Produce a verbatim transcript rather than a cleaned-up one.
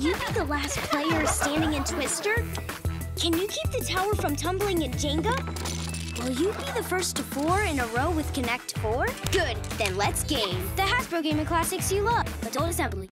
you be the last player standing in Twister? Can you keep the tower from tumbling in Jenga? Will you be the first to four in a row with Connect four? Good, then let's game. The Hasbro Gaming Classics you love. Adult Assembly.